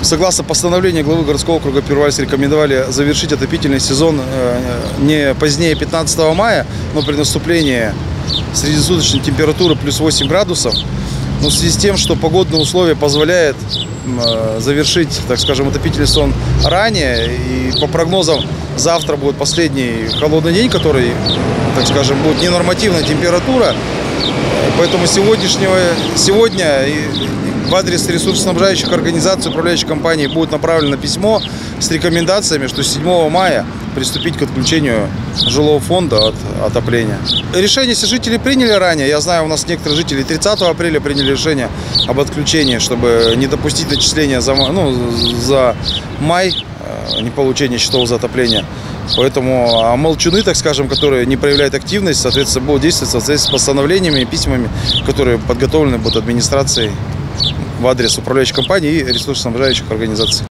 Согласно постановлению главы городского округа Первоуральск рекомендовали завершить отопительный сезон не позднее 15 мая, но при наступлении среднесуточной температуры плюс 8 градусов. Но в связи с тем, что погодные условия позволяют завершить, так скажем, отопительный сезон ранее, и по прогнозам завтра будет последний холодный день, который, так скажем, будет ненормативная температура. Поэтому сегодня в адрес ресурсоснабжающих организаций, управляющих компаний будет направлено письмо с рекомендациями, что 7 мая приступить к отключению жилого фонда от отопления. Решение все жители приняли ранее. Я знаю, у нас некоторые жители 30 апреля приняли решение об отключении, чтобы не допустить начисления за май, не получения счетов за отопление. Поэтому молчуны, так скажем, которые не проявляют активность, соответственно, будут действовать в соответствии с постановлениями и письмами, которые подготовлены будут администрацией в адрес управляющей компании и ресурсоснабжающих организаций.